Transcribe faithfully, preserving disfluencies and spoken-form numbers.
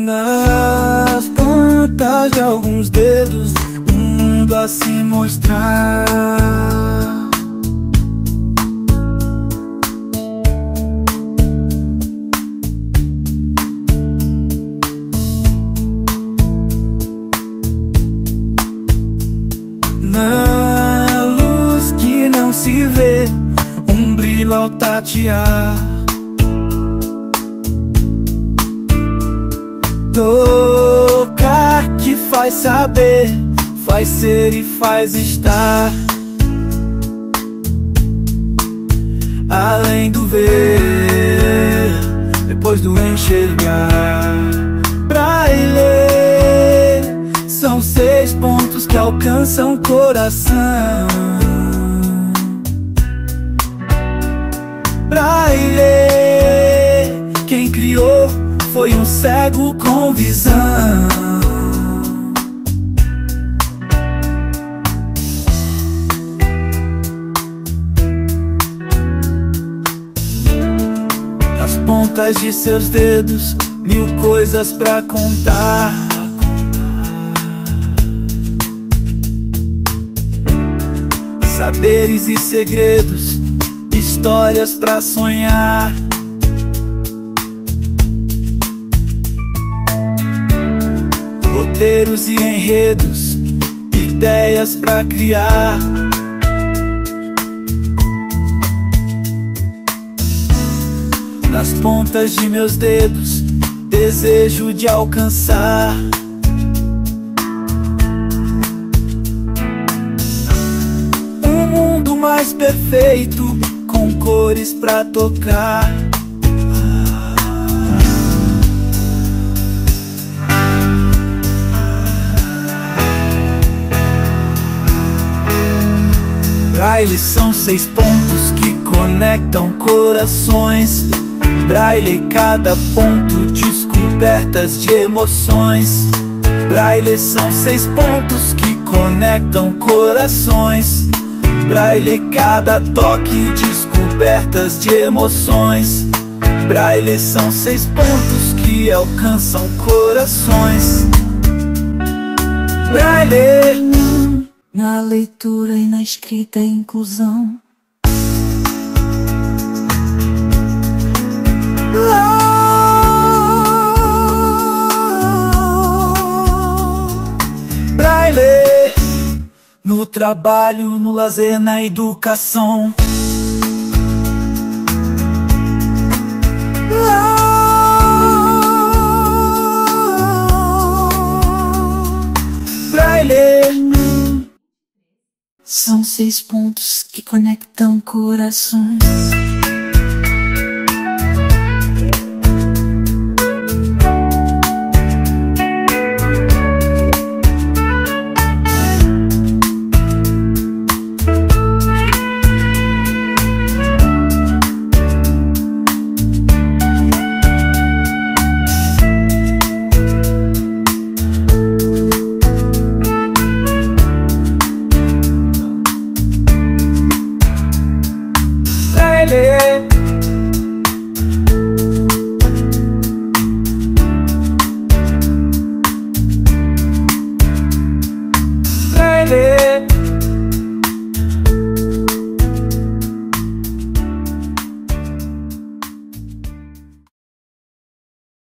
Nas pontas de alguns dedos, o mundo a se mostrar. Na luz que não se vê, um brilho ao tatear. Tocar que faz saber, faz ser e faz estar. Além do ver, depois do enxergar. Braille são seis pontos que alcançam o coração. Braille, quem criou foi um cego com visão. Nas pontas de seus dedos, mil coisas pra contar. Saberes e segredos, histórias pra sonhar. Roteiros e enredos, ideias pra criar. Nas pontas de meus dedos, desejo de alcançar. Um mundo mais perfeito, com cores pra tocar. Braille são seis pontos que conectam corações. Braille, cada ponto, descobertas de emoções. Braille são seis pontos que conectam corações. Braille, cada toque, descobertas de emoções. Braille são seis pontos que alcançam corações. Braille, na leitura e na escrita é inclusão. Braille, no trabalho, no lazer, na educação. Braille são seis pontos que conectam corações. Braille